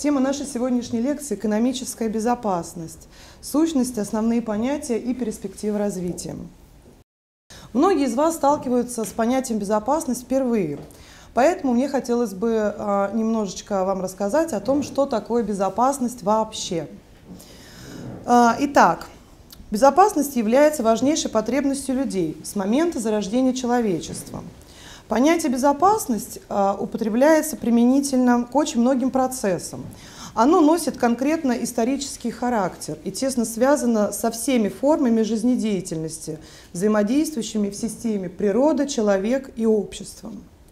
Тема нашей сегодняшней лекции – экономическая безопасность, сущность, основные понятия и перспективы развития. Многие из вас сталкиваются с понятием безопасность впервые, поэтому мне хотелось бы немножечко вам рассказать о том, что такое безопасность вообще. Итак, безопасность является важнейшей потребностью людей с момента зарождения человечества. Понятие безопасность употребляется применительно к очень многим процессам. Оно носит конкретно исторический характер и тесно связано со всеми формами жизнедеятельности, взаимодействующими в системе природа, человек и общество.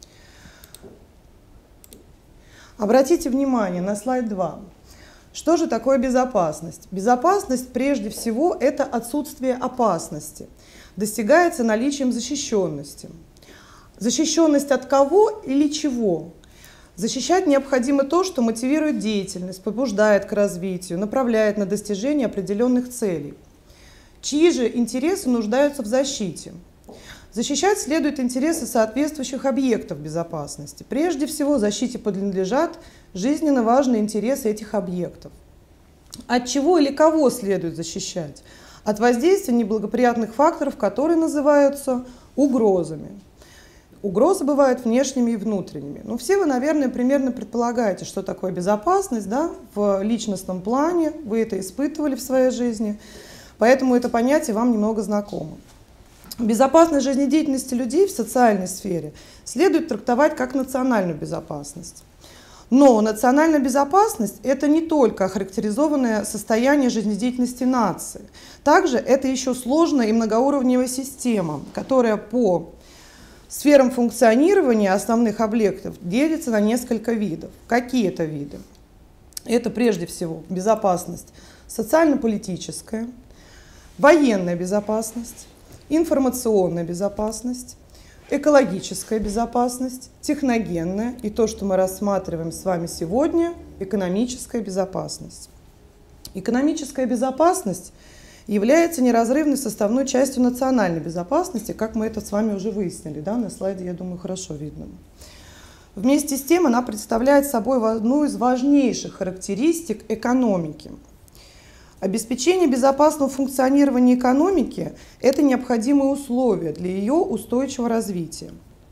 Обратите внимание на слайд 2. Что же такое безопасность? Безопасность, прежде всего, это отсутствие опасности. Достигается наличием защищенности. Защищенность от кого или чего? Защищать необходимо то, что мотивирует деятельность, побуждает к развитию, направляет на достижение определенных целей. Чьи же интересы нуждаются в защите? Защищать следует интересы соответствующих объектов безопасности. Прежде всего, защите принадлежат жизненно важные интересы этих объектов. От чего или кого следует защищать? От воздействия неблагоприятных факторов, которые называются угрозами. Угрозы бывают внешними и внутренними. Но все вы, наверное, примерно предполагаете, что такое безопасность, да? В личностном плане, вы это испытывали в своей жизни, поэтому это понятие вам немного знакомо. Безопасность жизнедеятельности людей в социальной сфере следует трактовать как национальную безопасность. Но национальная безопасность – это не только охарактеризованное состояние жизнедеятельности нации. Также это еще сложная и многоуровневая система, которая по сферам функционирования основных объектов делится на несколько видов. Какие это виды? Это прежде всего безопасность социально-политическая, военная безопасность, информационная безопасность, экологическая безопасность, техногенная и то, что мы рассматриваем с вами сегодня, экономическая безопасность. Экономическая безопасность является неразрывной составной частью национальной безопасности, как мы это с вами уже выяснили, да, на слайде, я думаю, хорошо видно. Вместе с тем она представляет собой одну из важнейших характеристик экономики. Обеспечение безопасного функционирования экономики – это необходимые условия для ее устойчивого развития.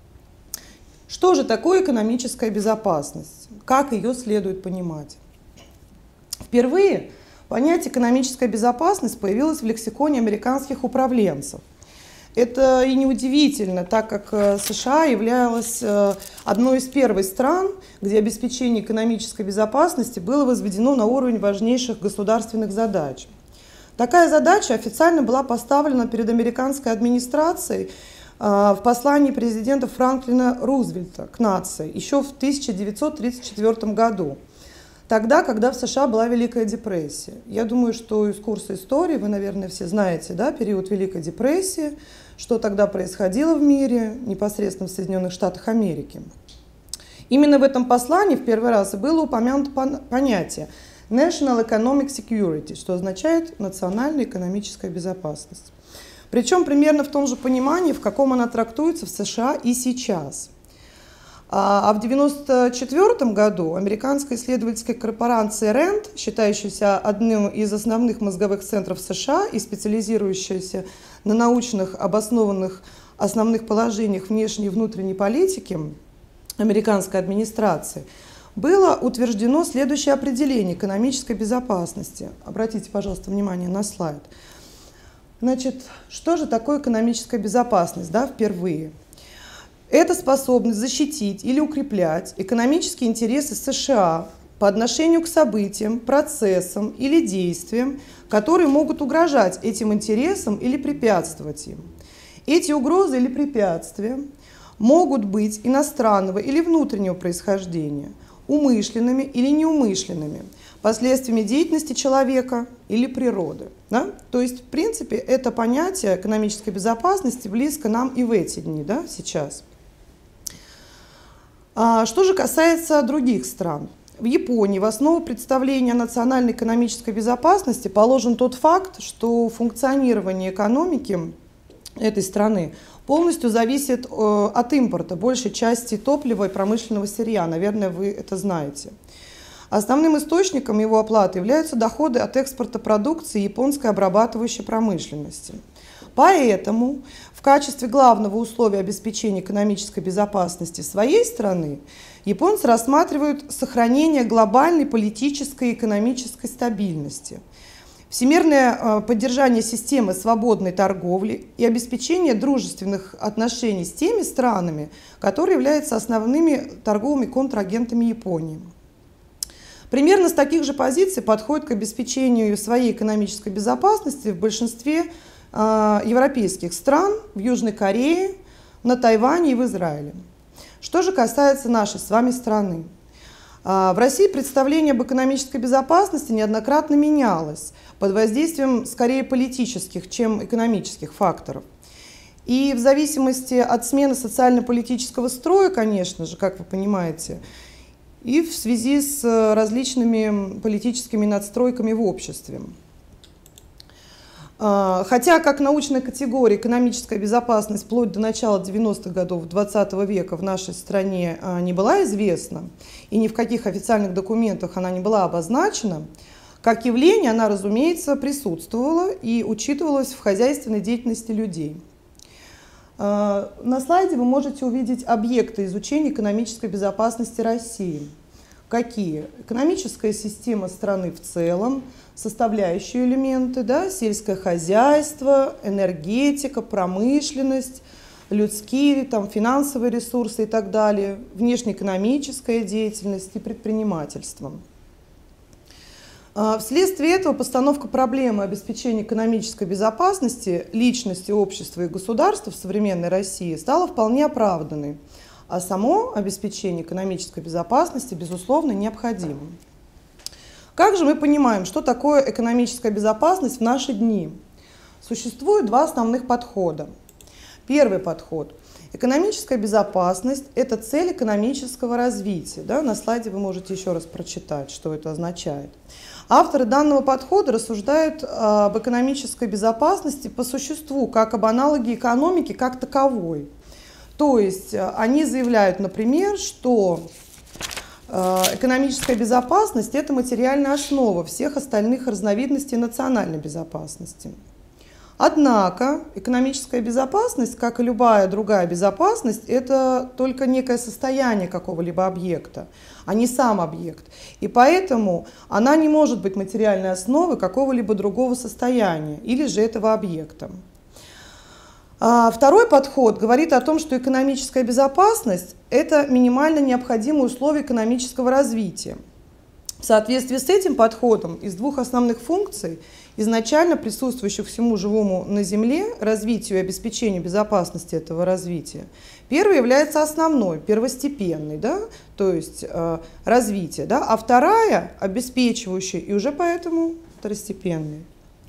Что же такое экономическая безопасность? Как ее следует понимать? Впервые понятие «экономическая безопасность» появилось в лексиконе американских управленцев. Это и неудивительно, так как США являлась одной из первых стран, где обеспечение экономической безопасности было возведено на уровень важнейших государственных задач. Такая задача официально была поставлена перед американской администрацией в послании президента Франклина Рузвельта к нации еще в 1934 году. Тогда, когда в США была Великая депрессия. Я думаю, что из курса истории вы, наверное, все знаете, да, период Великой депрессии, что тогда происходило в мире, непосредственно в Соединенных Штатах Америки. Именно в этом послании в первый раз и было упомянуто понятие National Economic Security, что означает национальная экономическая безопасность. Причем примерно в том же понимании, в каком она трактуется в США и сейчас. А в 1994 году американская исследовательская корпорация RAND, считающаяся одним из основных мозговых центров США и специализирующаяся на научных обоснованных основных положениях внешней и внутренней политики американской администрации, было утверждено следующее определение экономической безопасности. Обратите, пожалуйста, внимание на слайд. Значит, что же такое экономическая безопасность, да, впервые? Это способность защитить или укреплять экономические интересы США по отношению к событиям, процессам или действиям, которые могут угрожать этим интересам или препятствовать им. Эти угрозы или препятствия могут быть иностранного или внутреннего происхождения, умышленными или неумышленными, последствиями деятельности человека или природы. Да? То есть, в принципе, это понятие экономической безопасности близко нам и в эти дни, да, сейчас. Что же касается других стран? В Японии в основу представления о национальной экономической безопасности положен тот факт, что функционирование экономики этой страны полностью зависит от импорта большей части топлива и промышленного сырья. Наверное, вы это знаете. Основным источником его оплаты являются доходы от экспорта продукции японской обрабатывающей промышленности. Поэтому в качестве главного условия обеспечения экономической безопасности своей страны японцы рассматривают сохранение глобальной политической и экономической стабильности, всемирное поддержание системы свободной торговли и обеспечение дружественных отношений с теми странами, которые являются основными торговыми контрагентами Японии. Примерно с таких же позиций подходит к обеспечению своей экономической безопасности в большинстве европейских стран, в Южной Корее, на Тайване и в Израиле. Что же касается нашей с вами страны. В России представление об экономической безопасности неоднократно менялось под воздействием скорее политических, чем экономических факторов. И в зависимости от смены социально-политического строя, конечно же, как вы понимаете, и в связи с различными политическими надстройками в обществе. Хотя как научная категория экономическая безопасность вплоть до начала 90-х годов 20 века в нашей стране не была известна, и ни в каких официальных документах она не была обозначена, как явление она, разумеется, присутствовала и учитывалась в хозяйственной деятельности людей. На слайде вы можете увидеть объекты изучения экономической безопасности России. Какие? Экономическая система страны в целом, составляющие элементы, да, сельское хозяйство, энергетика, промышленность, людские, там, финансовые ресурсы и так далее, внешнеэкономическая деятельность и предпринимательство. Вследствие этого постановка проблемы обеспечения экономической безопасности личности, общества и государства в современной России стала вполне оправданной, а само обеспечение экономической безопасности, безусловно, необходимым. Как же мы понимаем, что такое экономическая безопасность в наши дни? Существует два основных подхода. Первый подход. Экономическая безопасность – это цель экономического развития. Да? На слайде вы можете еще раз прочитать, что это означает. Авторы данного подхода рассуждают об экономической безопасности по существу, как об аналоге экономики как таковой. То есть они заявляют, например, что экономическая безопасность – это материальная основа всех остальных разновидностей национальной безопасности. Однако экономическая безопасность, как и любая другая безопасность, это только некое состояние какого-либо объекта, а не сам объект. И поэтому она не может быть материальной основой какого-либо другого состояния или же этого объекта. Второй подход говорит о том, что экономическая безопасность – это минимально необходимые условия экономического развития. В соответствии с этим подходом из двух основных функций, изначально присутствующих всему живому на Земле, развитию и обеспечению безопасности этого развития, первый является основной, первостепенный, да, то есть развитие, да, а вторая – обеспечивающая и уже поэтому второстепенный.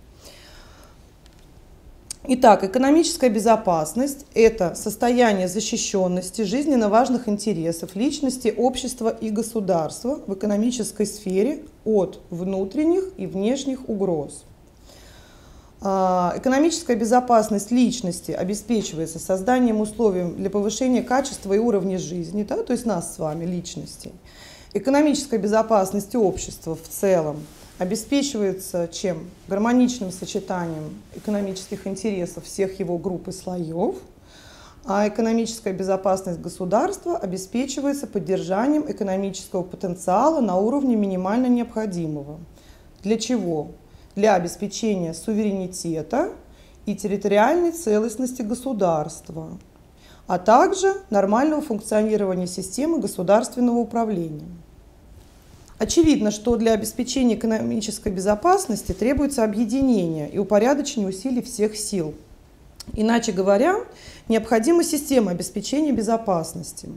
Итак, экономическая безопасность – это состояние защищенности жизненно важных интересов личности, общества и государства в экономической сфере от внутренних и внешних угроз. Экономическая безопасность личности обеспечивается созданием условий для повышения качества и уровня жизни, да, то есть нас с вами, личностей. Экономическая безопасность общества в целом обеспечивается чем? Гармоничным сочетанием экономических интересов всех его групп и слоев, а экономическая безопасность государства обеспечивается поддержанием экономического потенциала на уровне минимально необходимого. Для чего? Для обеспечения суверенитета и территориальной целостности государства, а также нормального функционирования системы государственного управления. Очевидно, что для обеспечения экономической безопасности требуется объединение и упорядочение усилий всех сил. Иначе говоря, необходима система обеспечения безопасности.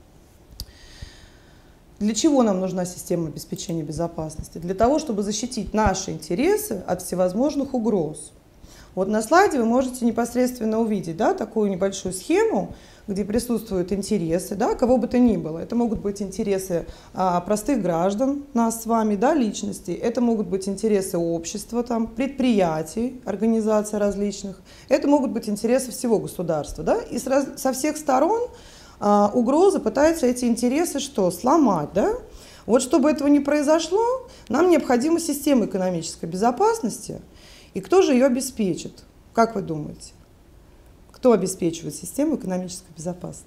Для чего нам нужна система обеспечения безопасности? Для того, чтобы защитить наши интересы от всевозможных угроз. Вот на слайде вы можете непосредственно увидеть, да, такую небольшую схему, где присутствуют интересы, да, кого бы то ни было. Это могут быть интересы простых граждан, нас с вами, да, личностей. Это могут быть интересы общества, там, предприятий, организаций различных. Это могут быть интересы всего государства. Да? И со всех сторон угроза пытается эти интересы что? Сломать. Да? Вот чтобы этого не произошло, нам необходима система экономической безопасности. И кто же ее обеспечит? Как вы думаете? Кто обеспечивает систему экономической безопасности?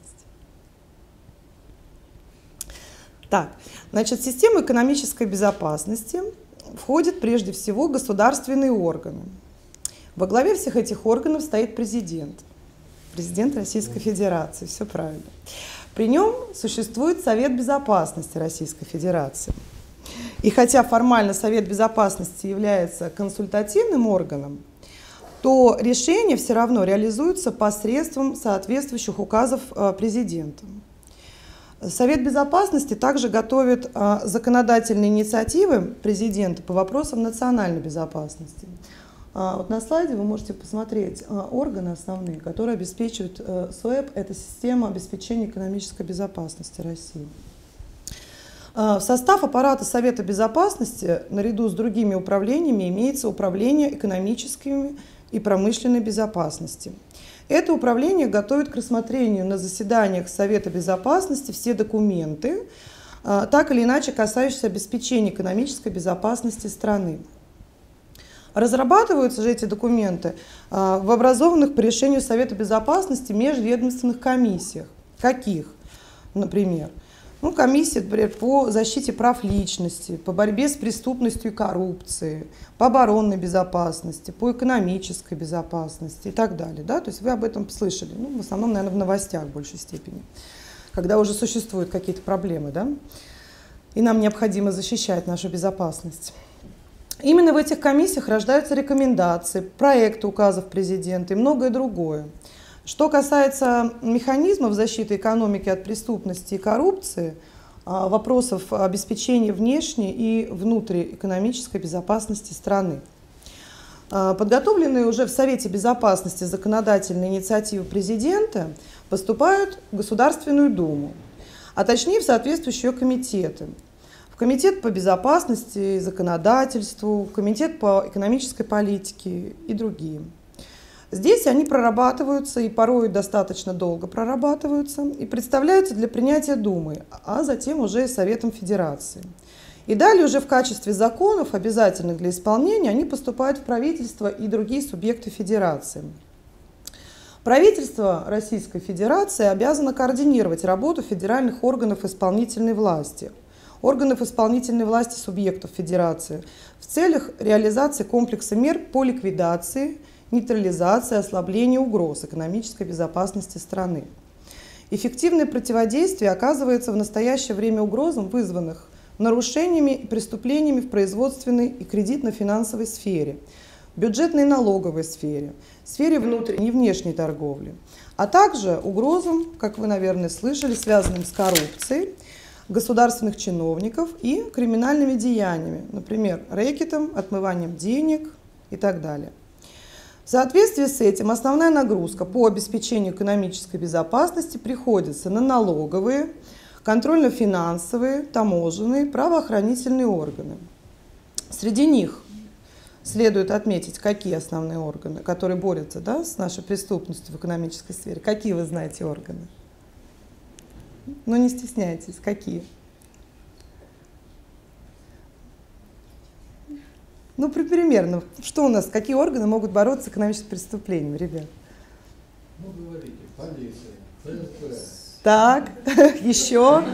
Так, значит, в систему экономической безопасности входят прежде всего государственные органы. Во главе всех этих органов стоит президент. Президент Российской Федерации, все правильно. При нем существует Совет Безопасности Российской Федерации. И хотя формально Совет Безопасности является консультативным органом, то решения все равно реализуются посредством соответствующих указов президента. Совет Безопасности также готовит законодательные инициативы президента по вопросам национальной безопасности. Вот на слайде вы можете посмотреть органы основные, которые обеспечивают СОЭБ, это система обеспечения экономической безопасности России. В состав аппарата Совета Безопасности наряду с другими управлениями имеется Управление экономической и промышленной безопасности. Это управление готовит к рассмотрению на заседаниях Совета Безопасности все документы, так или иначе касающиеся обеспечения экономической безопасности страны. Разрабатываются же эти документы в образованных по решению Совета Безопасности межведомственных комиссиях. Каких? Например, комиссия, например, по защите прав личности, по борьбе с преступностью и коррупцией, по оборонной безопасности, по экономической безопасности и так далее. Да? То есть вы об этом слышали, в основном, наверное, в новостях в большей степени, когда уже существуют какие-то проблемы, да? И нам необходимо защищать нашу безопасность. Именно в этих комиссиях рождаются рекомендации, проекты указов президента и многое другое. Что касается механизмов защиты экономики от преступности и коррупции, вопросов обеспечения внешней и внутриэкономической безопасности страны. Подготовленные уже в Совете Безопасности законодательные инициативы президента поступают в Государственную Думу, а точнее в соответствующие комитеты. В Комитет по безопасности и законодательству, в Комитет по экономической политике и другие. Здесь они прорабатываются и порой достаточно долго прорабатываются и представляются для принятия Думы, а затем уже и Советом Федерации. И далее уже в качестве законов, обязательных для исполнения, они поступают в правительство и другие субъекты Федерации. Правительство Российской Федерации обязано координировать работу федеральных органов исполнительной власти, органов исполнительной власти субъектов Федерации в целях реализации комплекса мер по ликвидации, нейтрализации, ослаблению угроз экономической безопасности страны. Эффективное противодействие оказывается в настоящее время угрозам, вызванных нарушениями и преступлениями в производственной и кредитно-финансовой сфере, бюджетной и налоговой сфере, сфере внутренней и внешней торговли, а также угрозам, как вы, наверное, слышали, связанным с коррупцией государственных чиновников и криминальными деяниями, например, рэкетом, отмыванием денег и так далее. В соответствии с этим основная нагрузка по обеспечению экономической безопасности приходится на налоговые, контрольно-финансовые, таможенные, правоохранительные органы. Среди них следует отметить, какие основные органы, которые борются, да, с нашей преступностью в экономической сфере. Какие вы знаете органы? Не стесняйтесь, какие? Примерно, что у нас, какие органы могут бороться с экономическим преступлением, ребят? Говорите, полиция, ФСБ. Так, еще.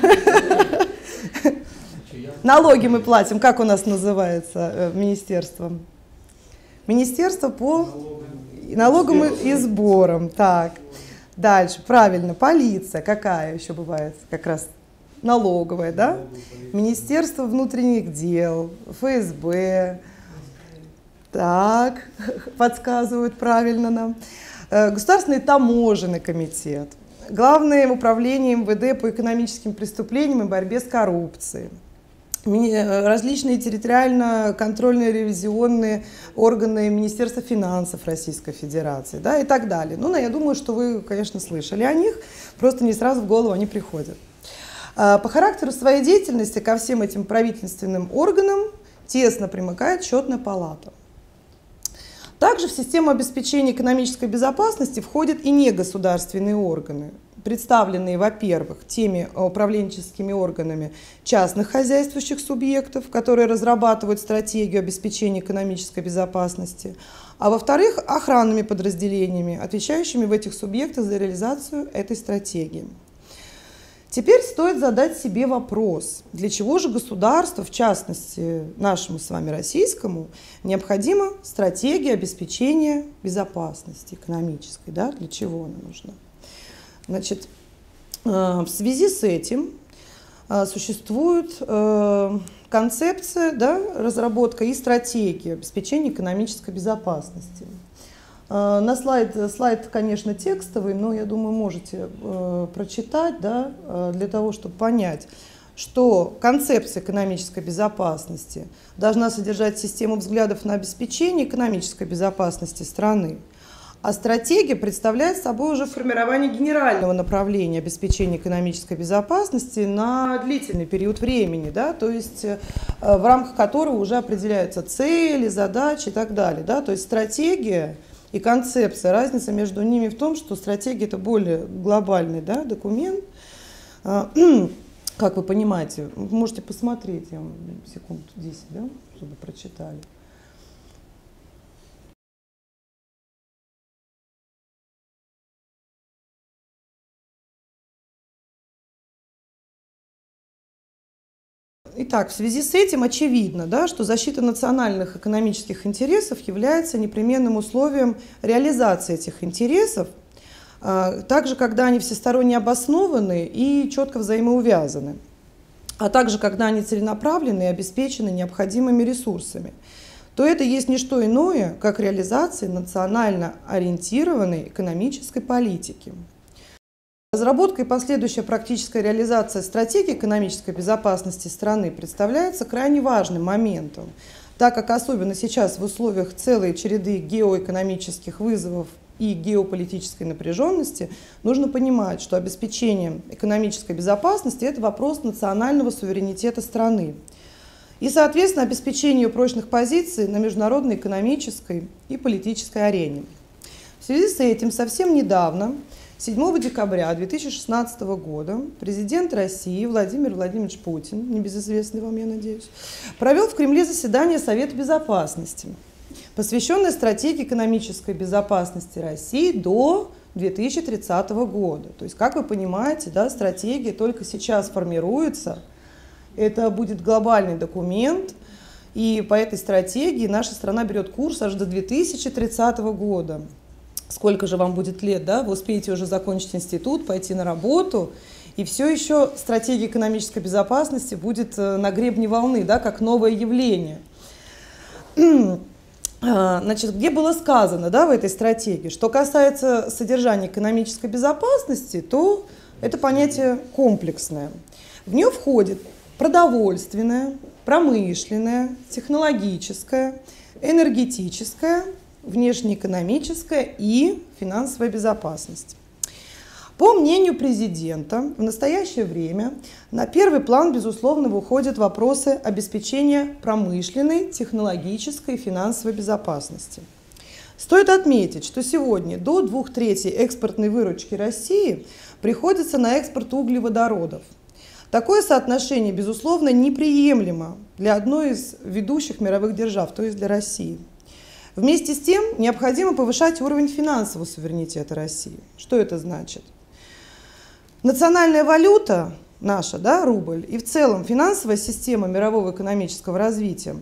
Налоги мы платим, как у нас называется министерство? Министерство по налогам и сборам. Так, дальше, правильно, полиция, какая еще бывает, как раз налоговая, да? Министерство внутренних дел, ФСБ, так, подсказывают правильно нам. Государственный таможенный комитет, Главное управление МВД по экономическим преступлениям и борьбе с коррупцией, различные территориально-контрольные ревизионные органы Министерства финансов Российской Федерации, да, и так далее. Я думаю, что вы, конечно, слышали о них, просто не сразу в голову они приходят. По характеру своей деятельности ко всем этим правительственным органам тесно примыкает Счетная палата. Также в систему обеспечения экономической безопасности входят и негосударственные органы. представленные, во-первых, теми управленческими органами частных хозяйствующих субъектов, которые разрабатывают стратегию обеспечения экономической безопасности, а во-вторых, охранными подразделениями, отвечающими в этих субъектах за реализацию этой стратегии. Теперь стоит задать себе вопрос, для чего же государству, в частности нашему с вами российскому, необходима стратегия обеспечения безопасности экономической, да? Для чего она нужна? Значит, в связи с этим существует концепция, да, разработка и стратегия обеспечения экономической безопасности. На слайд, конечно, текстовый, но я думаю, можете прочитать, да, для того, чтобы понять, что концепция экономической безопасности должна содержать систему взглядов на обеспечение экономической безопасности страны, а стратегия представляет собой уже формирование генерального направления обеспечения экономической безопасности на длительный период времени, да, то есть в рамках которого уже определяются цели, задачи и так далее. Да, то есть стратегия и концепция, разница между ними в том, что стратегия – это более глобальный, да, документ. Как вы понимаете, вы можете посмотреть, я вам секунд 10, да, чтобы прочитали. Итак, в связи с этим очевидно, да, что защита национальных экономических интересов является непременным условием реализации этих интересов, также когда они всесторонне обоснованы и четко взаимоувязаны, а также когда они целенаправлены и обеспечены необходимыми ресурсами, то это есть не что иное, как реализация национально ориентированной экономической политики. Разработка и последующая практическая реализация стратегии экономической безопасности страны представляется крайне важным моментом, так как особенно сейчас в условиях целой череды геоэкономических вызовов и геополитической напряженности нужно понимать, что обеспечение экономической безопасности – это вопрос национального суверенитета страны и, соответственно, обеспечение прочных позиций на международной экономической и политической арене. В связи с этим совсем недавно, 7 декабря 2016 года, президент России Владимир Владимирович Путин, небезызвестный вам, я надеюсь, провел в Кремле заседание Совета Безопасности, посвященное стратегии экономической безопасности России до 2030 года. То есть, как вы понимаете, да, стратегия только сейчас формируется, это будет глобальный документ, и по этой стратегии наша страна берет курс аж до 2030 года. Сколько же вам будет лет, да? Вы успеете уже закончить институт, пойти на работу, и все еще стратегия экономической безопасности будет на гребне волны, да, как новое явление. Значит, где было сказано, да, в этой стратегии, что касается содержания экономической безопасности, то это понятие комплексное. В нее входит продовольственная, промышленная, технологическая, энергетическая, внешнеэкономическая и финансовая безопасность. По мнению президента, в настоящее время на первый план, безусловно, выходят вопросы обеспечения промышленной, технологической и финансовой безопасности. Стоит отметить, что сегодня до 2/3 экспортной выручки России приходится на экспорт углеводородов. Такое соотношение, безусловно, неприемлемо для одной из ведущих мировых держав, то есть для России. Вместе с тем необходимо повышать уровень финансового суверенитета России. Что это значит? Национальная валюта наша, да, рубль, и в целом финансовая система мирового экономического развития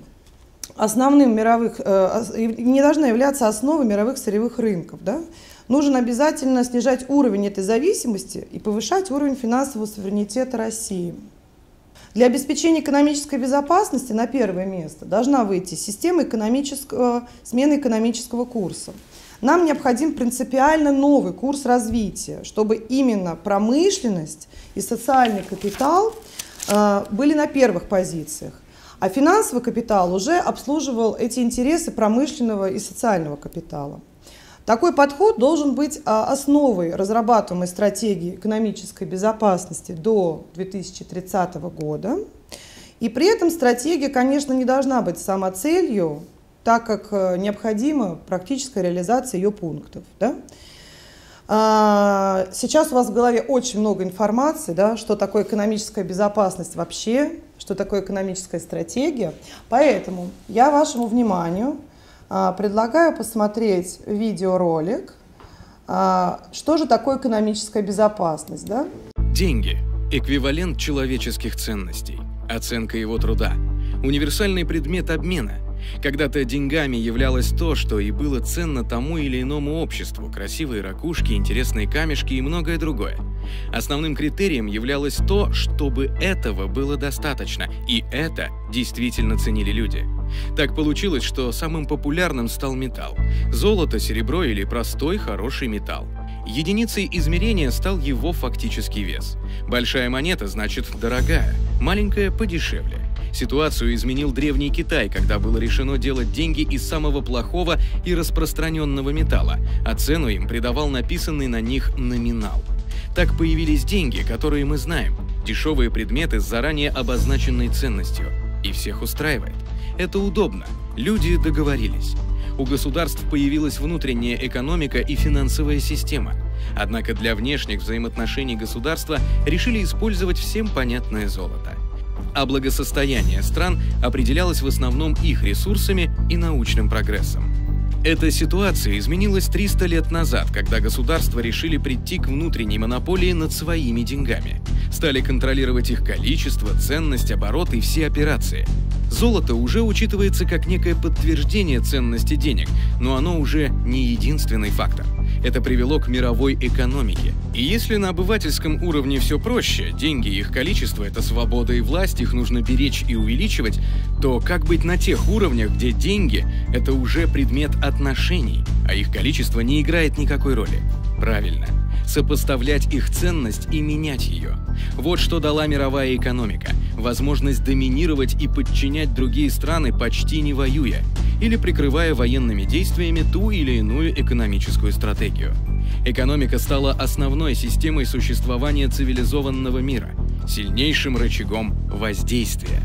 не должна являться основой мировых сырьевых рынков. Да? Нужно обязательно снижать уровень этой зависимости и повышать уровень финансового суверенитета России. Для обеспечения экономической безопасности на первое место должна выйти система смены экономического курса. Нам необходим принципиально новый курс развития, чтобы именно промышленность и социальный капитал были на первых позициях, а финансовый капитал уже обслуживал эти интересы промышленного и социального капитала. Такой подход должен быть основой разрабатываемой стратегии экономической безопасности до 2030 года. И при этом стратегия, конечно, не должна быть самоцелью, так как необходима практическая реализация ее пунктов. Да? Сейчас у вас в голове очень много информации, да, что такое экономическая безопасность вообще, что такое экономическая стратегия. Поэтому я вашему вниманию предлагаю посмотреть видеоролик, что же такое экономическая безопасность. Да? Деньги – эквивалент человеческих ценностей, оценка его труда, универсальный предмет обмена. Когда-то деньгами являлось то, что и было ценно тому или иному обществу – красивые ракушки, интересные камешки и многое другое. Основным критерием являлось то, чтобы этого было достаточно, и это действительно ценили люди. Так получилось, что самым популярным стал металл – золото, серебро или простой хороший металл. Единицей измерения стал его фактический вес. Большая монета значит дорогая, маленькая – подешевле. Ситуацию изменил Древний Китай, когда было решено делать деньги из самого плохого и распространенного металла, а цену им придавал написанный на них номинал. Так появились деньги, которые мы знаем, дешевые предметы с заранее обозначенной ценностью. И всех устраивает. Это удобно. Люди договорились. У государств появилась внутренняя экономика и финансовая система. Однако для внешних взаимоотношений государства решили использовать всем понятное золото. А благосостояние стран определялось в основном их ресурсами и научным прогрессом. Эта ситуация изменилась 300 лет назад, когда государства решили прийти к внутренней монополии над своими деньгами. Стали контролировать их количество, ценность, оборот и все операции. Золото уже учитывается как некое подтверждение ценности денег, но оно уже не единственный фактор. Это привело к мировой экономике. И если на обывательском уровне все проще, деньги и их количество – это свобода и власть, их нужно беречь и увеличивать, то как быть на тех уровнях, где деньги – это уже предмет отношений, а их количество не играет никакой роли? Правильно. Сопоставлять их ценность и менять ее. Вот что дала мировая экономика. Возможность доминировать и подчинять другие страны, почти не воюя, или прикрывая военными действиями ту или иную экономическую стратегию. Экономика стала основной системой существования цивилизованного мира, сильнейшим рычагом воздействия.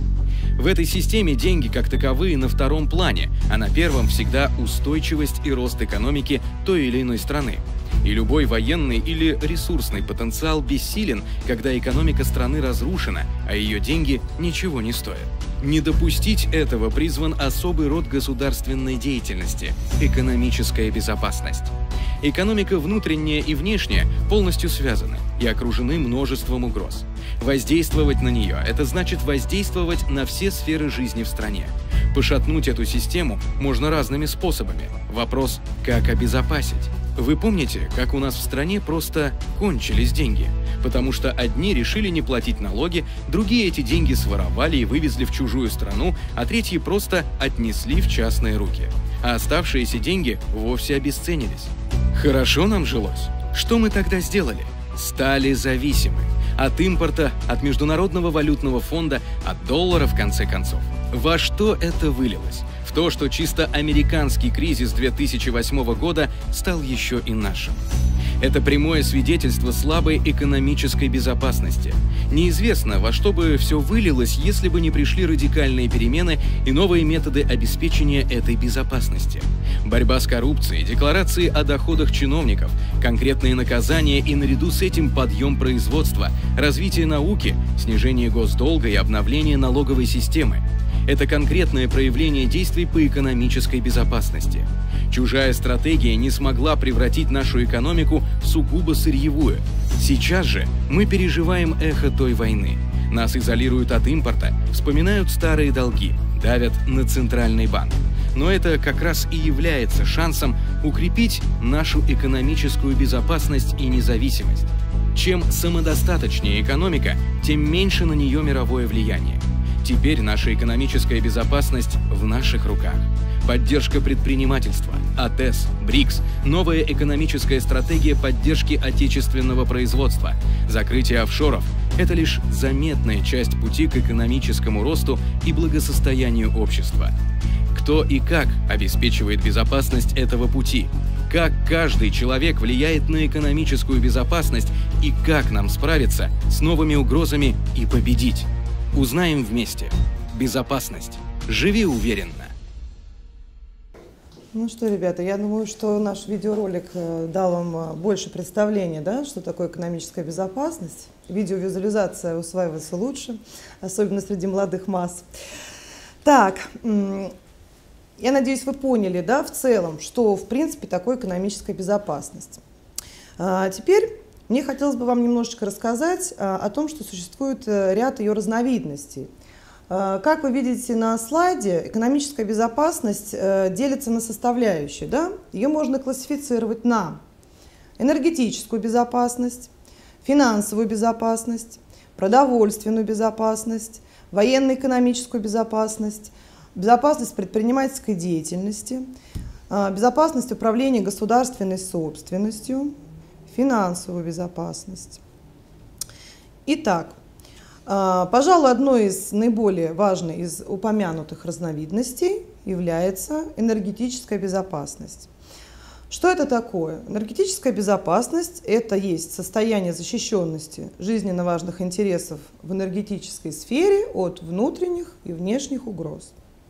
В этой системе деньги как таковые на втором плане, а на первом всегда устойчивость и рост экономики той или иной страны. И любой военный или ресурсный потенциал бессилен, когда экономика страны разрушена, а ее деньги ничего не стоят. Не допустить этого призван особый род государственной деятельности – экономическая безопасность. Экономика внутренняя и внешняя полностью связаны и окружены множеством угроз. Воздействовать на нее – это значит воздействовать на все сферы жизни в стране. Пошатнуть эту систему можно разными способами. Вопрос – как обезопасить? Вы помните, как у нас в стране просто кончились деньги? Потому что одни решили не платить налоги, другие эти деньги своровали и вывезли в чужую страну, а третьи просто отнесли в частные руки. А оставшиеся деньги вовсе обесценились. Хорошо нам жилось. Что мы тогда сделали? Стали зависимы. От импорта, от Международного валютного фонда, от доллара в конце концов. Во что это вылилось? В то, что чисто американский кризис 2008 года стал еще и нашим. Это прямое свидетельство слабой экономической безопасности. Неизвестно, во что бы все вылилось, если бы не пришли радикальные перемены и новые методы обеспечения этой безопасности. Борьба с коррупцией, декларации о доходах чиновников, конкретные наказания и наряду с этим подъем производства, развитие науки, снижение госдолга и обновление налоговой системы. Это конкретное проявление действий по экономической безопасности. Чужая стратегия не смогла превратить нашу экономику в сугубо сырьевую. Сейчас же мы переживаем эхо той войны. Нас изолируют от импорта, вспоминают старые долги, давят на центральный банк. Но это как раз и является шансом укрепить нашу экономическую безопасность и независимость. Чем самодостаточнее экономика, тем меньше на нее мировое влияние. Теперь наша экономическая безопасность в наших руках. Поддержка предпринимательства, АТЭС, БРИКС, новая экономическая стратегия поддержки отечественного производства, закрытие офшоров – это лишь заметная часть пути к экономическому росту и благосостоянию общества. Кто и как обеспечивает безопасность этого пути? Как каждый человек влияет на экономическую безопасность и как нам справиться с новыми угрозами и победить? Узнаем вместе. Безопасность. Живи уверенно. Ну что, ребята, я думаю, что наш видеоролик дал вам больше представления, да, что такое экономическая безопасность. Видеовизуализация усваивается лучше, особенно среди молодых масс. Так, я надеюсь, вы поняли, да, в целом, что в принципе такое экономическая безопасность. Теперь мне хотелось бы вам немножечко рассказать о том, что существует ряд ее разновидностей. Как вы видите на слайде, экономическая безопасность делится на составляющие. Да? Ее можно классифицировать на энергетическую безопасность, финансовую безопасность, продовольственную безопасность, военно-экономическую безопасность, безопасность предпринимательской деятельности, безопасность управления государственной собственностью, финансовую безопасность. Итак, пожалуй, одной из наиболее важных из упомянутых разновидностей является энергетическая безопасность. Что это такое? Энергетическая безопасность – это есть состояние защищенности жизненно важных интересов в энергетической сфере от внутренних и внешних угроз.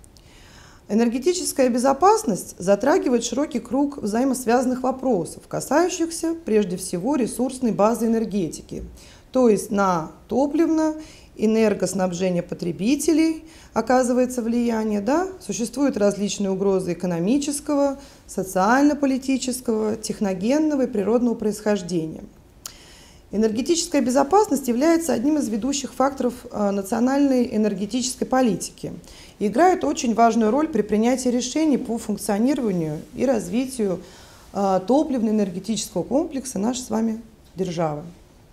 Энергетическая безопасность затрагивает широкий круг взаимосвязанных вопросов, касающихся прежде всего ресурсной базы энергетики, то есть на топливно-энергоснабжение потребителей оказывается влияние, да? Существуют различные угрозы экономического, социально-политического, техногенного и природного происхождения. Энергетическая безопасность является одним из ведущих факторов национальной энергетической политики и играет очень важную роль при принятии решений по функционированию и развитию топливно-энергетического комплекса нашей с вами державы.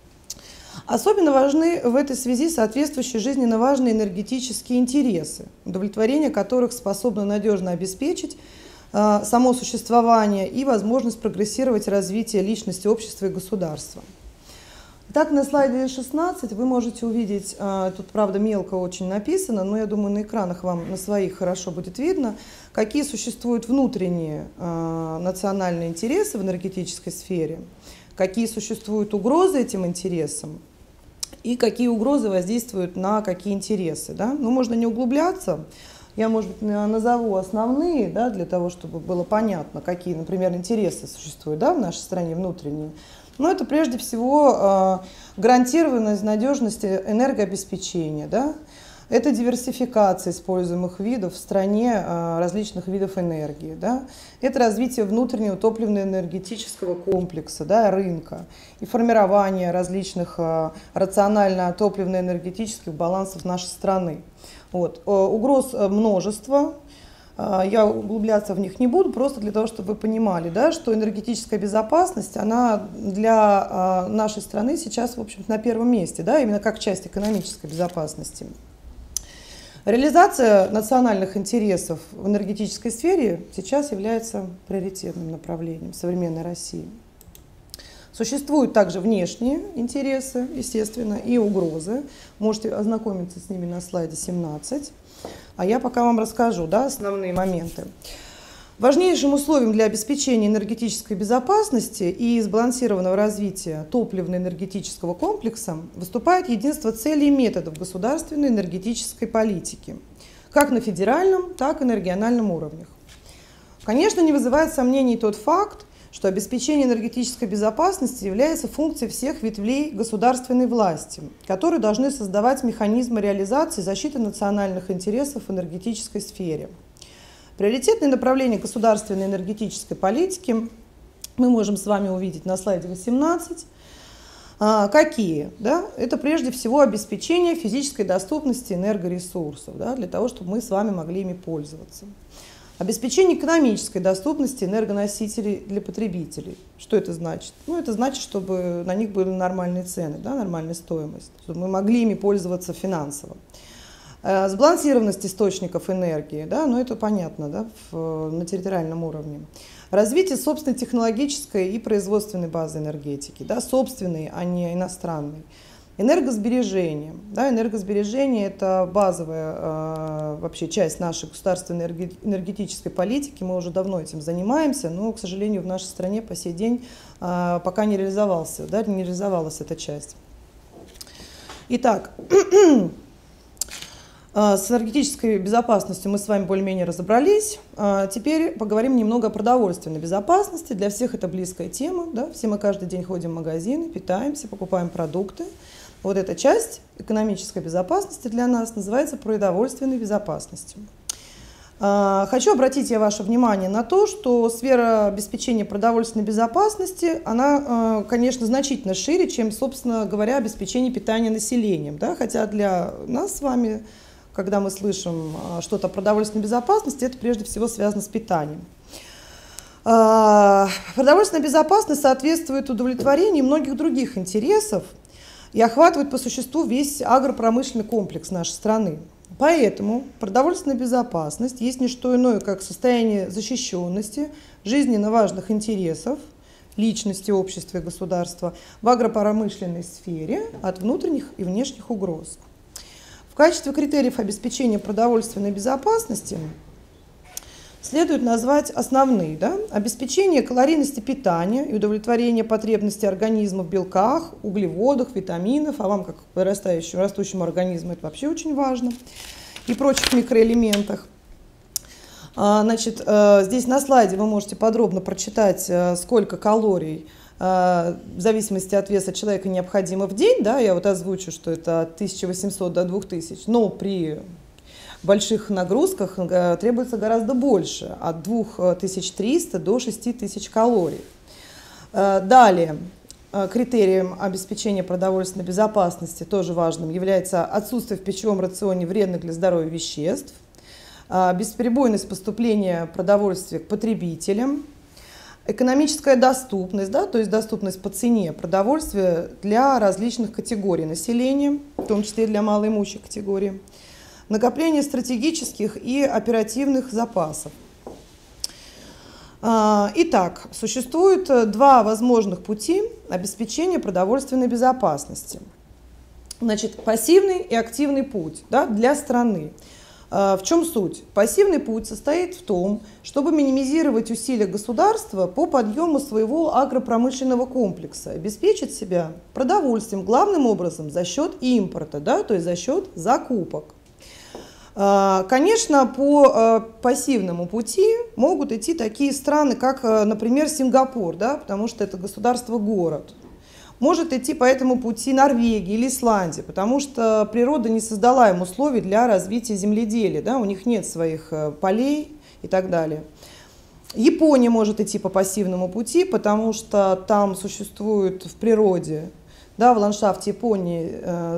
Особенно важны в этой связи соответствующие жизненно важные энергетические интересы, удовлетворение которых способно надежно обеспечить само существование и возможность прогрессировать развитие личности, общества и государства. Так, на слайде 16 вы можете увидеть, тут, правда, мелко очень написано, но я думаю, на экранах вам на своих хорошо будет видно, какие существуют внутренние национальные интересы в энергетической сфере, какие существуют угрозы этим интересам и какие угрозы воздействуют на какие интересы. Да? Ну, можно не углубляться, я, может быть, назову основные, да, для того, чтобы было понятно, какие, например, интересы существуют, да, в нашей стране внутренние. Но это прежде всего гарантированность надежности энергообеспечения, да? Это диверсификация используемых видов в стране различных видов энергии, да? Это развитие внутреннего топливно-энергетического комплекса, да, рынка и формирование различных рационально топливно-энергетических балансов нашей страны. Вот. Угроз множество. Я углубляться в них не буду, просто для того, чтобы вы понимали, да, что энергетическая безопасность, она для нашей страны сейчас, в общем-то, на первом месте, да, именно как часть экономической безопасности. Реализация национальных интересов в энергетической сфере сейчас является приоритетным направлением современной России. Существуют также внешние интересы, естественно, и угрозы. Можете ознакомиться с ними на слайде 17. А я пока вам расскажу, да, основные моменты. Важнейшим условием для обеспечения энергетической безопасности и сбалансированного развития топливно-энергетического комплекса выступает единство целей и методов государственной энергетической политики, как на федеральном, так и на региональном уровнях. Конечно, не вызывает сомнений тот факт, что обеспечение энергетической безопасности является функцией всех ветвей государственной власти, которые должны создавать механизмы реализации защиты национальных интересов в энергетической сфере. Приоритетные направления государственной энергетической политики мы можем с вами увидеть на слайде 18. Какие? Да? Это прежде всего обеспечение физической доступности энергоресурсов, да, для того, чтобы мы с вами могли ими пользоваться. Обеспечение экономической доступности энергоносителей для потребителей. Что это значит? Ну, это значит, чтобы на них были нормальные цены, да, нормальная стоимость, чтобы мы могли ими пользоваться финансово. Сбалансированность источников энергии, да, ну, это понятно, да, на территориальном уровне. Развитие собственной технологической и производственной базы энергетики, да, собственной, а не иностранной. Энергосбережение. Да, энергосбережение – это базовая вообще часть нашей государственной энергетической политики. Мы уже давно этим занимаемся, но, к сожалению, в нашей стране по сей день пока не реализовалась эта часть. Итак, С энергетической безопасностью мы с вами более-менее разобрались. Теперь поговорим немного о продовольственной безопасности. Для всех это близкая тема. Да? Все мы каждый день ходим в магазины, питаемся, покупаем продукты. Вот эта часть экономической безопасности для нас называется продовольственной безопасностью. Хочу обратить ваше внимание на то, что сфера обеспечения продовольственной безопасности, она, конечно, значительно шире, чем, собственно говоря, обеспечение питания населением. Да? Хотя для нас с вами, когда мы слышим что-то о продовольственной безопасности, это прежде всего связано с питанием. Продовольственная безопасность соответствует удовлетворению многих других интересов и охватывает по существу весь агропромышленный комплекс нашей страны. Поэтому продовольственная безопасность есть не что иное, как состояние защищенности жизненно важных интересов личности, общества и государства в агропромышленной сфере от внутренних и внешних угроз. В качестве критериев обеспечения продовольственной безопасности следует назвать основные. Да? Обеспечение калорийности питания и удовлетворение потребностей организма в белках, углеводах, витаминов, а вам, как растущему организму, это вообще очень важно, и прочих микроэлементах. Значит, здесь на слайде вы можете подробно прочитать, сколько калорий в зависимости от веса человека необходимо в день. Да? Я вот озвучу, что это от 1800 до 2000, но при больших нагрузках требуется гораздо больше, от 2300 до 6000 калорий. Далее, критерием обеспечения продовольственной безопасности, тоже важным, является отсутствие в пищевом рационе вредных для здоровья веществ, бесперебойность поступления продовольствия к потребителям, экономическая доступность, да, то есть доступность по цене продовольствия для различных категорий населения, в том числе для малоимущей категории, накопление стратегических и оперативных запасов. Итак, существует два возможных пути обеспечения продовольственной безопасности. Значит, пассивный и активный путь, да, для страны. В чем суть? Пассивный путь состоит в том, чтобы минимизировать усилия государства по подъему своего агропромышленного комплекса, обеспечить себя продовольствием главным образом за счет импорта, да, то есть за счет закупок. Конечно, по пассивному пути могут идти такие страны, как, например, Сингапур, да, потому что это государство-город. Может идти по этому пути Норвегия или Исландия, потому что природа не создала им условий для развития земледелия, да, у них нет своих полей и так далее. Япония может идти по пассивному пути, потому что там существует в природе, да, в ландшафте Японии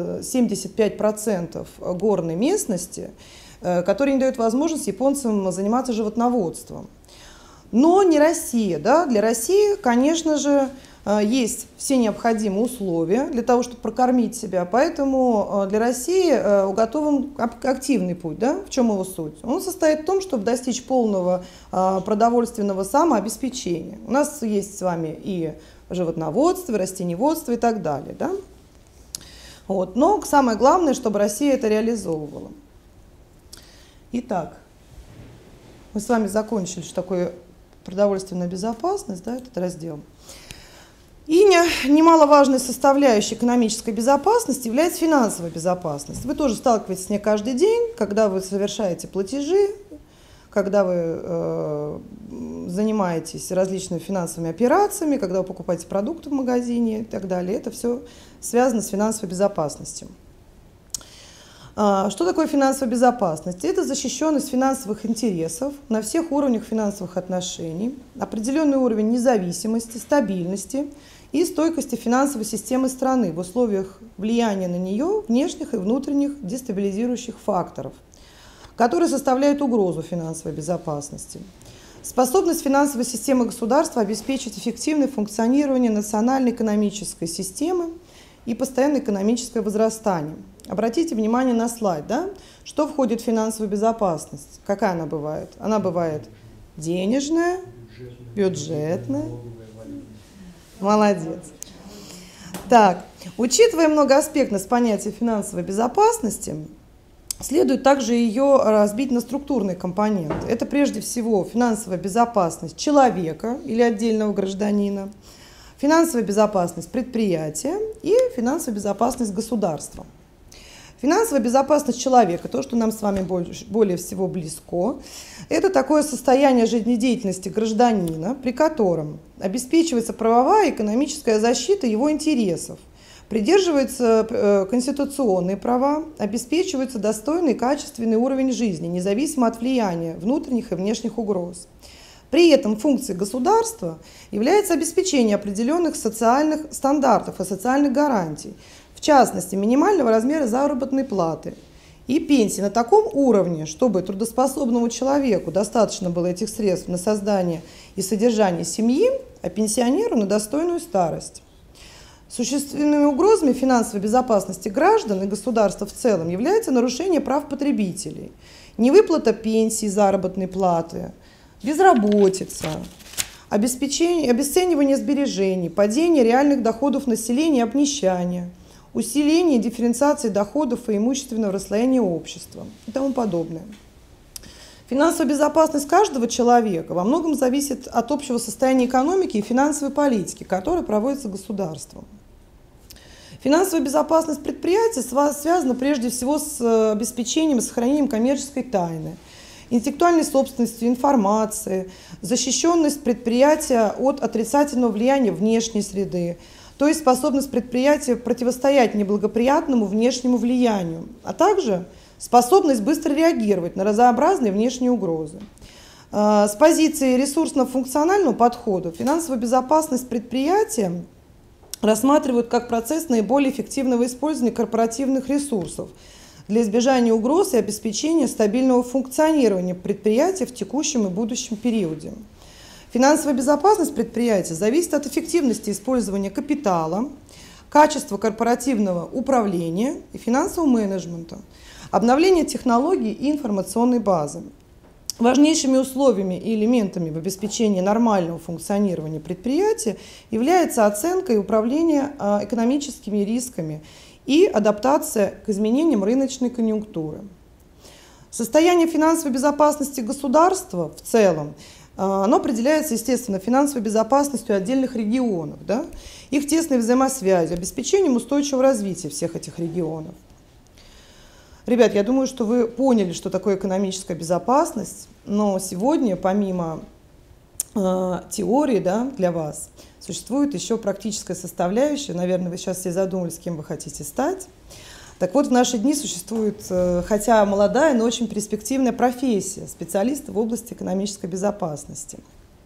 75% горной местности, которые не дают возможность японцам заниматься животноводством. Но не Россия. Да? Для России, конечно же, есть все необходимые условия для того, чтобы прокормить себя. Поэтому для России уготован активный путь. Да? В чем его суть? Он состоит в том, чтобы достичь полного продовольственного самообеспечения. У нас есть с вами и животноводство, растениеводство и так далее. Да? Вот. Но самое главное, чтобы Россия это реализовывала. Итак, мы с вами закончили, что такое продовольственная безопасность, да, этот раздел. И немаловажной составляющей экономической безопасности является финансовая безопасность. Вы тоже сталкиваетесь с ней каждый день, когда вы совершаете платежи, когда вы занимаетесь различными финансовыми операциями, когда вы покупаете продукты в магазине и так далее. Это все связано с финансовой безопасностью. Что такое финансовая безопасность? Это защищенность финансовых интересов на всех уровнях финансовых отношений, определенный уровень независимости, стабильности и стойкости финансовой системы страны в условиях влияния на нее внешних и внутренних дестабилизирующих факторов, которые составляют угрозу финансовой безопасности. Способность финансовой системы государства обеспечить эффективное функционирование национальной экономической системы и постоянное экономическое возрастание. Обратите внимание на слайд, да? Что входит в финансовую безопасность? Какая она бывает? Она бывает денежная, бюджетная. Молодец. Так, учитывая многоаспектность понятия финансовой безопасности, следует также ее разбить на структурные компоненты. Это прежде всего финансовая безопасность человека или отдельного гражданина, финансовая безопасность предприятия и финансовая безопасность государства. Финансовая безопасность человека, то, что нам с вами более всего близко, это такое состояние жизнедеятельности гражданина, при котором обеспечивается правовая и экономическая защита его интересов, придерживаются конституционные права, обеспечивается достойный и качественный уровень жизни, независимо от влияния внутренних и внешних угроз. При этом функцией государства является обеспечение определенных социальных стандартов и социальных гарантий, в частности, минимального размера заработной платы и пенсии на таком уровне, чтобы трудоспособному человеку достаточно было этих средств на создание и содержание семьи, а пенсионеру на достойную старость. Существенными угрозами финансовой безопасности граждан и государства в целом является нарушение прав потребителей, невыплата пенсии, заработной платы, безработица, обесценивание сбережений, падение реальных доходов населения, обнищание, усиление дифференциации доходов и имущественного расслоения общества и тому подобное. Финансовая безопасность каждого человека во многом зависит от общего состояния экономики и финансовой политики, которая проводится государством. Финансовая безопасность предприятий связана прежде всего с обеспечением и сохранением коммерческой тайны, интеллектуальной собственности, информации, защищенность предприятия от отрицательного влияния внешней среды, то есть способность предприятия противостоять неблагоприятному внешнему влиянию, а также способность быстро реагировать на разнообразные внешние угрозы. С позиции ресурсно-функционального подхода финансовую безопасность предприятия рассматривают как процесс наиболее эффективного использования корпоративных ресурсов для избежания угроз и обеспечения стабильного функционирования предприятия в текущем и будущем периоде. Финансовая безопасность предприятия зависит от эффективности использования капитала, качества корпоративного управления и финансового менеджмента, обновления технологий и информационной базы. Важнейшими условиями и элементами в обеспечении нормального функционирования предприятия является оценка и управление экономическими рисками и адаптация к изменениям рыночной конъюнктуры. Состояние финансовой безопасности государства в целом оно определяется, естественно, финансовой безопасностью отдельных регионов, да? Их тесной взаимосвязью, обеспечением устойчивого развития всех этих регионов. Ребят, я думаю, что вы поняли, что такое экономическая безопасность, но сегодня, помимо теории, да, для вас, существует еще практическая составляющая. Наверное, вы сейчас все задумались, кем вы хотите стать. Так вот, в наши дни существует, хотя молодая, но очень перспективная профессия специалиста в области экономической безопасности.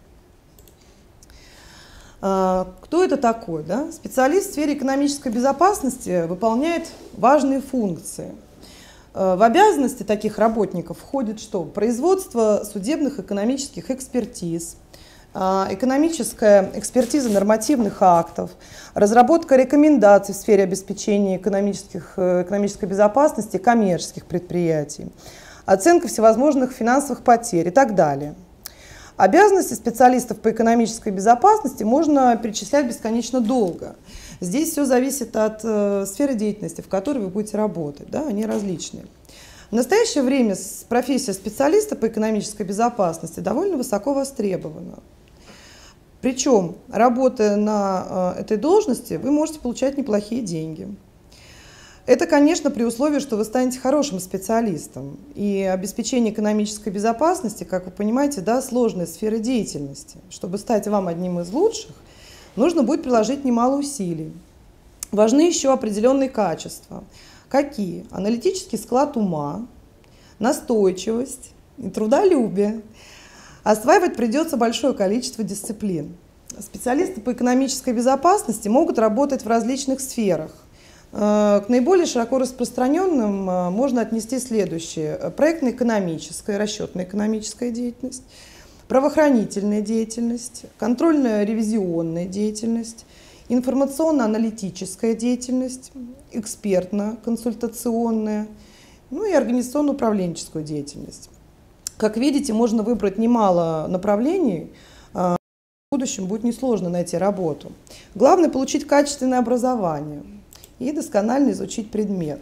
Кто это такой? Да? Специалист в сфере экономической безопасности выполняет важные функции. В обязанности таких работников входит что? Производство судебных экономических экспертиз, экономическая экспертиза нормативных актов, разработка рекомендаций в сфере обеспечения экономической безопасности коммерческих предприятий, оценка всевозможных финансовых потерь и так далее. Обязанности специалистов по экономической безопасности можно перечислять бесконечно долго. Здесь все зависит от сферы деятельности, в которой вы будете работать, да, они различные. В настоящее время профессия специалиста по экономической безопасности довольно высоко востребована. Причем, работая на этой должности, вы можете получать неплохие деньги. Это, конечно, при условии, что вы станете хорошим специалистом. И обеспечение экономической безопасности, как вы понимаете, да, сложная сфера деятельности. Чтобы стать вам одним из лучших, нужно будет приложить немало усилий. Важны еще определенные качества. Какие? Аналитический склад ума, настойчивость и трудолюбие. Осваивать придется большое количество дисциплин. Специалисты по экономической безопасности могут работать в различных сферах. К наиболее широко распространенным можно отнести следующее: проектно-экономическая, расчетно-экономическая деятельность, правоохранительная деятельность, контрольно-ревизионная деятельность, информационно-аналитическая деятельность, экспертно-консультационная, ну и организационно-управленческую деятельность. Как видите, можно выбрать немало направлений, в будущем будет несложно найти работу. Главное – получить качественное образование и досконально изучить предмет.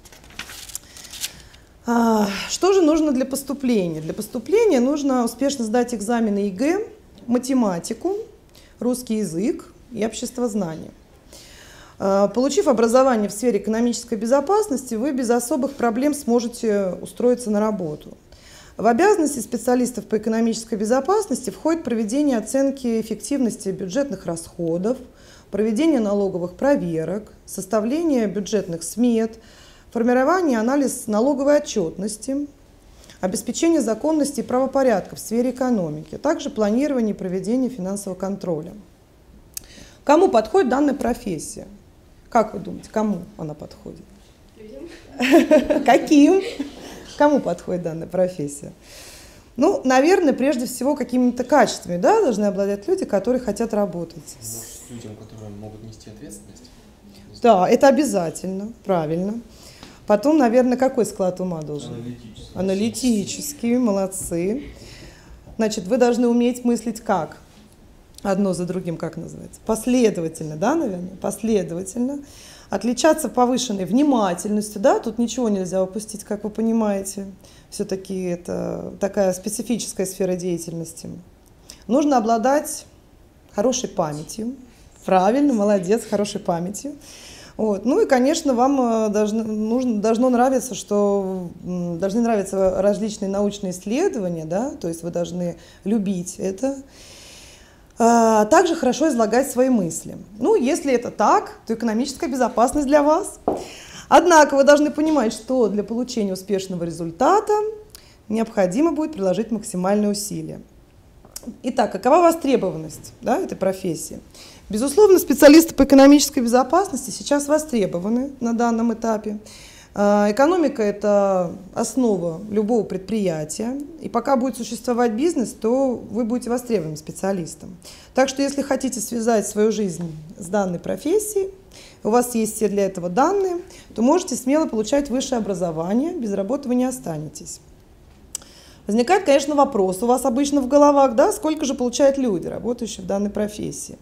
Что же нужно для поступления? Для поступления нужно успешно сдать экзамены ЕГЭ, математику, русский язык и обществознание. Получив образование в сфере экономической безопасности, вы без особых проблем сможете устроиться на работу. В обязанности специалистов по экономической безопасности входит проведение оценки эффективности бюджетных расходов, проведение налоговых проверок, составление бюджетных смет, формирование и анализ налоговой отчетности, обеспечение законности и правопорядка в сфере экономики, также планирование и проведение финансового контроля. Кому подходит данная профессия? Как вы думаете, кому она подходит? Людям. Каким? Кому подходит данная профессия? Ну, наверное, прежде всего, какими-то качествами, да, должны обладать люди, которые хотят работать. Может, людям, которые могут нести ответственность? Да, это обязательно, правильно. Потом, наверное, какой склад ума должен? Аналитический. Аналитический, молодцы. Значит, вы должны уметь мыслить как? Одно за другим, как называется? Последовательно, да, наверное? Последовательно. Отличаться повышенной внимательностью, да, тут ничего нельзя упустить, как вы понимаете. Все-таки это такая специфическая сфера деятельности. Нужно обладать хорошей памятью. Правильно, молодец, хорошей памятью. Вот. Ну и, конечно, вам должны нравиться различные научные исследования, да, то есть вы должны любить это. Также хорошо излагать свои мысли. Ну, если это так, то экономическая безопасность для вас. Однако вы должны понимать, что для получения успешного результата необходимо будет приложить максимальные усилия. Итак, какова востребованность, да, этой профессии? Безусловно, специалисты по экономической безопасности сейчас востребованы на данном этапе. Экономика – это основа любого предприятия, и пока будет существовать бизнес, то вы будете востребованным специалистом. Так что, если хотите связать свою жизнь с данной профессией, у вас есть все для этого данные, то можете смело получать высшее образование, без работы вы не останетесь. Возникает, конечно, вопрос у вас обычно в головах, да, сколько же получают люди, работающие в данной профессии.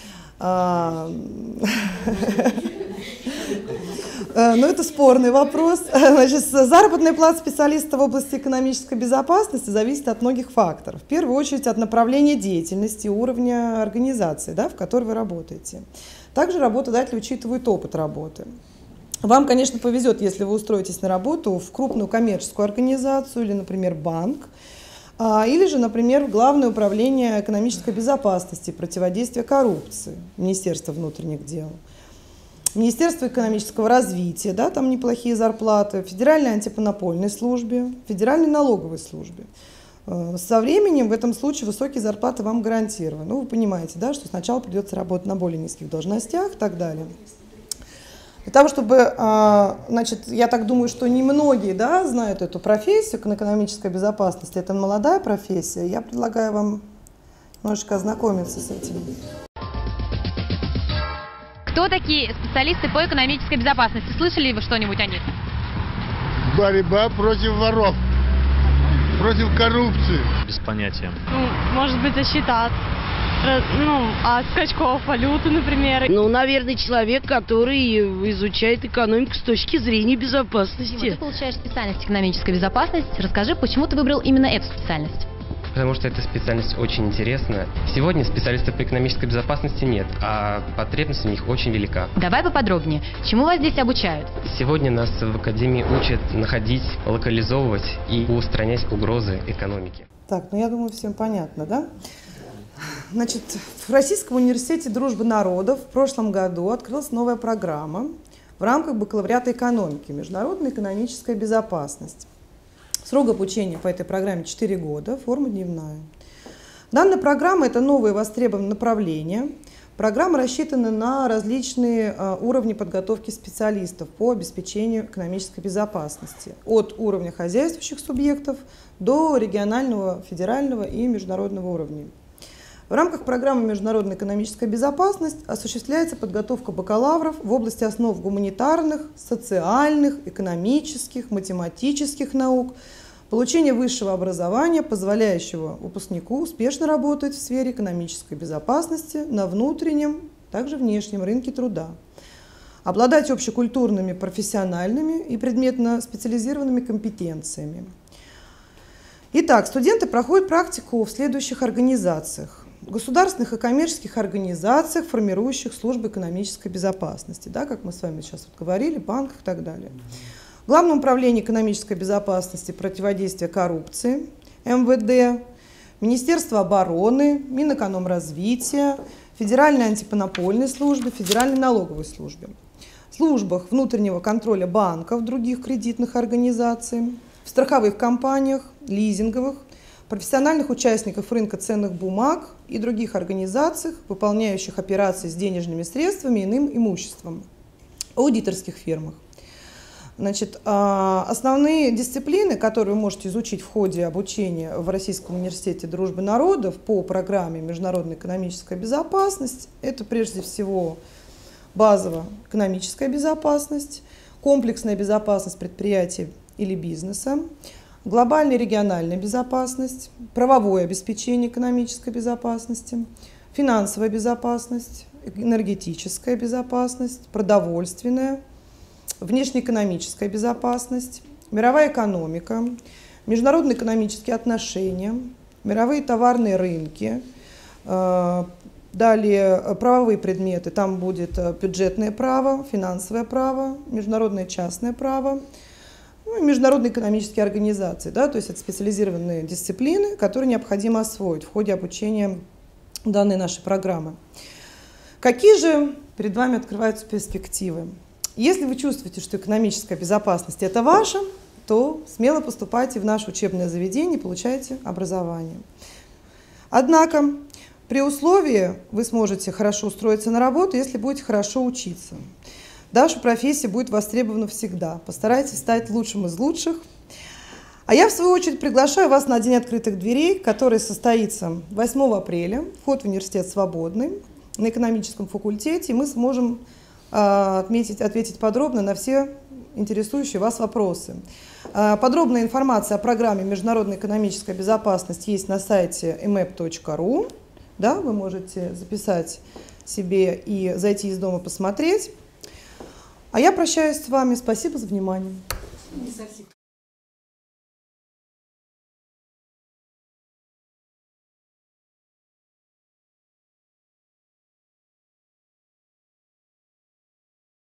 Ну, это спорный вопрос. Значит, заработная плата специалиста в области экономической безопасности зависит от многих факторов. В первую очередь от направления деятельности, уровня организации, да, в которой вы работаете. Также работодатели учитывают опыт работы. Вам, конечно, повезет, если вы устроитесь на работу в крупную коммерческую организацию или, например, банк, или же, например, в Главное управление экономической безопасности и противодействия коррупции, Министерство внутренних дел. Министерство экономического развития, да, там неплохие зарплаты, Федеральной антимонопольной службе, Федеральной налоговой службе. Со временем в этом случае высокие зарплаты вам гарантированы. Ну, вы понимаете, да, что сначала придется работать на более низких должностях и так далее. Для того, чтобы, значит, я так думаю, что немногие, да, знают эту профессию экономической безопасности, это молодая профессия, я предлагаю вам немножечко ознакомиться с этим. Кто такие специалисты по экономической безопасности? Слышали ли вы что-нибудь о них? Борьба против воров, против коррупции. Без понятия. Ну, может быть, защита от скачков валюты, например. Ну, наверное, человек, который изучает экономику с точки зрения безопасности. Ты получаешь специальность экономической безопасности. Расскажи, почему ты выбрал именно эту специальность? Потому что эта специальность очень интересна. Сегодня специалистов по экономической безопасности нет, а потребность в них очень велика. Давай поподробнее. Чему вас здесь обучают? Сегодня нас в Академии учат находить, локализовывать и устранять угрозы экономики. Так, ну я думаю, всем понятно, да? Значит, в Российском университете дружбы народов в прошлом году открылась новая программа в рамках бакалавриата экономики «Международная экономическая безопасность». Срок обучения по этой программе 4 года, форма дневная. Данная программа – это новое востребованное направление. Программа рассчитана на различные уровни подготовки специалистов по обеспечению экономической безопасности. От уровня хозяйствующих субъектов до регионального, федерального и международного уровней. В рамках программы «Международная экономическая безопасность» осуществляется подготовка бакалавров в области основ гуманитарных, социальных, экономических, математических наук, получение высшего образования, позволяющего выпускнику успешно работать в сфере экономической безопасности на внутреннем, также внешнем рынке труда, обладать общекультурными, профессиональными и предметно специализированными компетенциями. Итак, студенты проходят практику в следующих организациях. государственных и коммерческих организациях, формирующих службы экономической безопасности, да, как мы с вами сейчас вот говорили, банках и так далее. Главное управление экономической безопасности и противодействия коррупции, МВД, Министерство обороны, Минэкономразвития, Федеральной антимонопольной службы, Федеральной налоговой службе. В службах внутреннего контроля банков, других кредитных организаций, в страховых компаниях, лизинговых, профессиональных участников рынка ценных бумаг и других организациях, выполняющих операции с денежными средствами и иным имуществом, аудиторских фирмах. Значит, основные дисциплины, которые вы можете изучить в ходе обучения в Российском университете дружбы народов по программе «Международная экономическая безопасность», это прежде всего базовая экономическая безопасность, комплексная безопасность предприятий или бизнеса, глобальная и региональная безопасность, правовое обеспечение экономической безопасности, финансовая безопасность, энергетическая безопасность, продовольственная, внешнеэкономическая безопасность, мировая экономика, международные экономические отношения, мировые товарные рынки, далее правовые предметы, там будет бюджетное право, финансовое право, международное частное право, ну, и международные экономические организации, да, то есть это специализированные дисциплины, которые необходимо освоить в ходе обучения данной нашей программы. Какие же перед вами открываются перспективы? Если вы чувствуете, что экономическая безопасность – это ваша, то смело поступайте в наше учебное заведение и получайте образование. Однако, при условии вы сможете хорошо устроиться на работу, если будете хорошо учиться. Ваша профессия будет востребована всегда. Постарайтесь стать лучшим из лучших. А я, в свою очередь, приглашаю вас на День открытых дверей, который состоится 8 апреля. Вход в университет свободный, на экономическом факультете. И мы сможем ответить подробно на все интересующие вас вопросы. Подробная информация о программе «Международная экономическая безопасность» есть на сайте emap.ru. Да, вы можете записать себе и зайти из дома посмотреть. А я прощаюсь с вами. Спасибо за внимание. Не совсем.